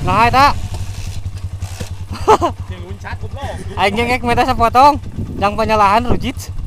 Nah eta. Yang uncat goblok. Aing ngek meta sapotong. Yang penyalahan rujit.